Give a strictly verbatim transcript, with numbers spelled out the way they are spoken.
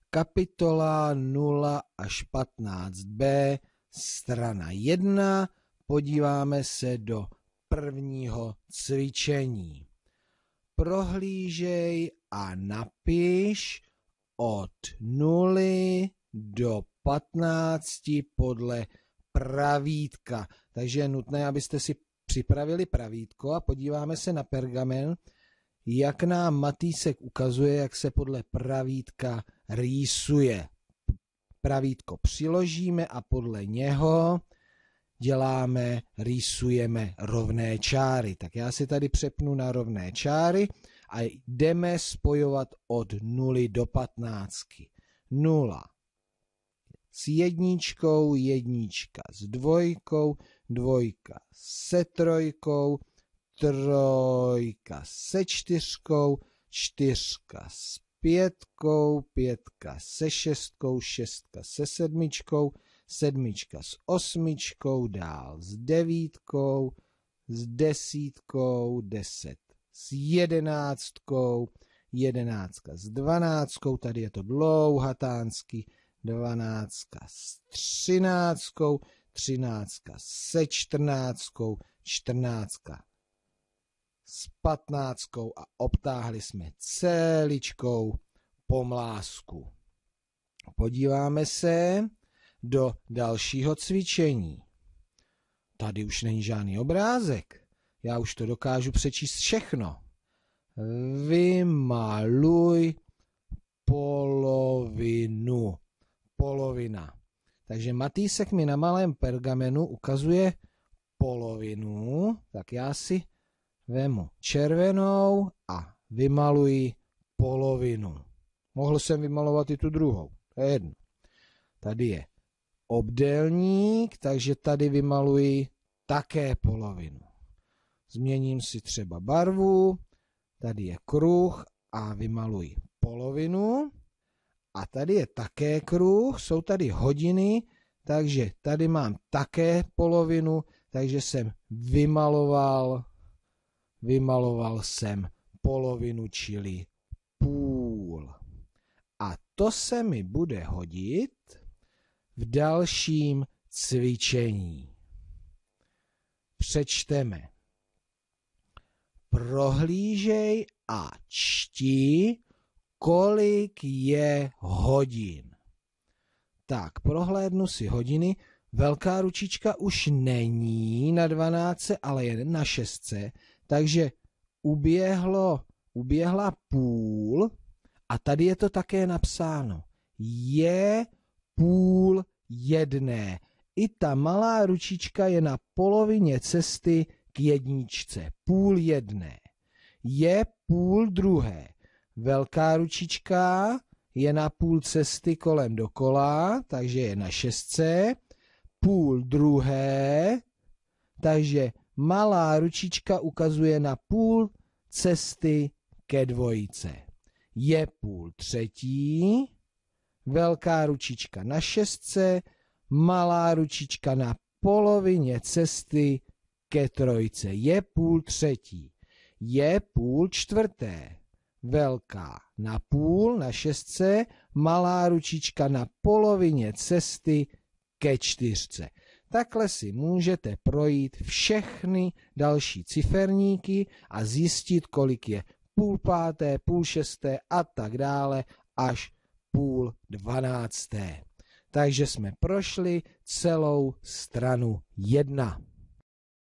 kapitola nula až patnáct bé, strana jedna, podíváme se do prvního cvičení. Prohlížej a napiš od nuly do patnácti podle pravítka. Takže je nutné, abyste si připravili pravítko a podíváme se na pergamen, jak nám Matýsek ukazuje, jak se podle pravítka rýsuje. Pravítko přiložíme a podle něho děláme, rýsujeme rovné čáry. Tak já si tady přepnu na rovné čáry a jdeme spojovat od nuly do patnáctky. Nula s jedničkou, jednička s dvojkou, dvojka se trojkou, trojka se čtyřkou, čtyřka s pětkou, pětka se šestkou, šestka se sedmičkou, sedmička s osmičkou, dál s devítkou, s desítkou, deset s jedenáctkou, jedenáctka s dvanáctkou, tady je to dlouhatánsky, dvanáctka s třináctkou, třináctka se čtrnáctkou, čtrnáctka s patnáctkou a obtáhli jsme celičkou pomlásku. Podíváme se do dalšího cvičení. Tady už není žádný obrázek. Já už to dokážu přečíst všechno. Vymaluj polovinu. Polovina. Takže Matýsek mi na malém pergamenu ukazuje polovinu. Tak já si vemu červenou a vymaluji polovinu. Mohl jsem vymalovat i tu druhou. To je jedno. Tady je obdélník, takže tady vymaluji také polovinu. Změním si třeba barvu, tady je kruh a vymaluji polovinu. A tady je také kruh, jsou tady hodiny, takže tady mám také polovinu, takže jsem vymaloval, vymaloval jsem polovinu, čili půl. A to se mi bude hodit v dalším cvičení. Přečteme. Prohlížej a čti, kolik je hodin. Tak, prohlédnu si hodiny. Velká ručička už není na dvanáctce, ale je na šestce, takže uběhlo, uběhla půl a tady je to také napsáno. Je půl jedné. I ta malá ručička je na polovině cesty k jedničce. Půl jedné. Je půl druhé. Velká ručička je na půl cesty kolem dokola, takže je na šestce. Půl druhé, takže malá ručička ukazuje na půl cesty ke dvojice. Je půl třetí, velká ručička na šestce, malá ručička na polovině cesty ke trojce. Je půl třetí. Je půl čtvrté. Velká na půl, na šestce, malá ručička na polovině cesty ke čtyřce. Takhle si můžete projít všechny další ciferníky a zjistit, kolik je půl páté, půl šesté a tak dále až půl dvanácté. Takže jsme prošli celou stranu jedna.